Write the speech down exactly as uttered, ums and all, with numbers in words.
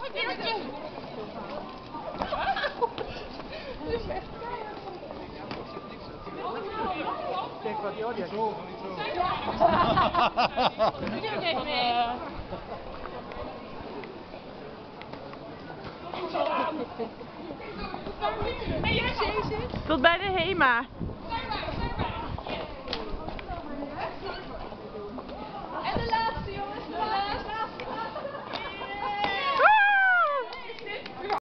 Willetje! Kijk wat die audio zo. Tot bij de HEMA.